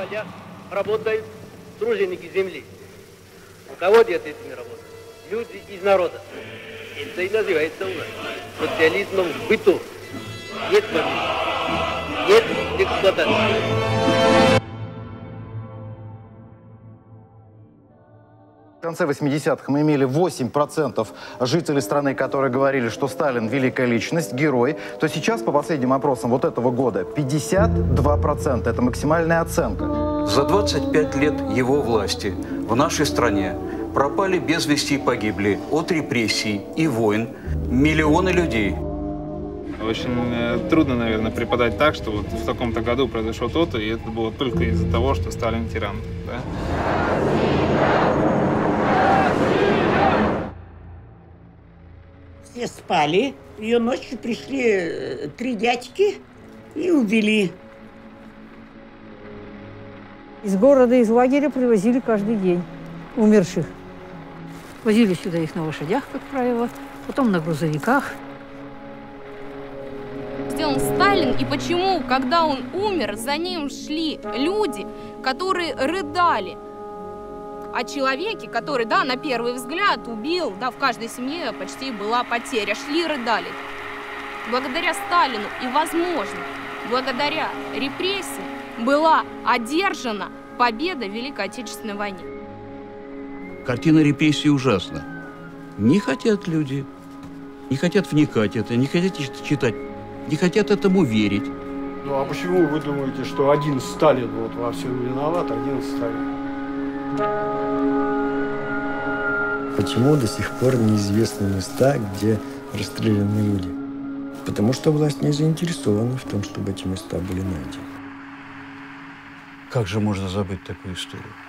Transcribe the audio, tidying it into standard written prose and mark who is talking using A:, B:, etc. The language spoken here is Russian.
A: полях работают труженики земли. Руководят этими работами люди из народа. Это и называется у нас социализмом в быту. Нет фабрики, нет эксплуатации.
B: В конце 80-х мы имели 8% жителей страны, которые говорили, что Сталин – великая личность, герой, то сейчас, по последним опросам вот этого года, 52%. Это максимальная оценка.
C: За 25 лет его власти в нашей стране пропали без вести и погибли от репрессий и войн миллионы людей.
D: Очень трудно, наверное, преподать так, что вот в таком-то году произошло то-то, и это было только из-за того, что Сталин тиран. Да?
E: Все спали, ее ночью пришли 3 дядьки и увели.
F: Из города, из лагеря привозили каждый день умерших. Возили сюда их на лошадях, как правило, потом на грузовиках.
G: Сделан Сталин, и почему, когда он умер, за ним шли люди, которые рыдали о человеке, который, да, на первый взгляд убил, да, в каждой семье почти была потеря, шли, рыдали. Благодаря Сталину и, возможно, благодаря репрессиям была одержана победа в Великой Отечественной войне.
C: Картина репрессий ужасна. Не хотят люди, не хотят вникать в это, не хотят читать, не хотят этому верить.
H: Ну а почему вы думаете, что один Сталин вот во всем виноват, один Сталин?
I: Почему до сих пор неизвестны места, где расстреляны люди? Потому что власть не заинтересована в том, чтобы эти места были найдены.
C: Как же можно забыть такую историю?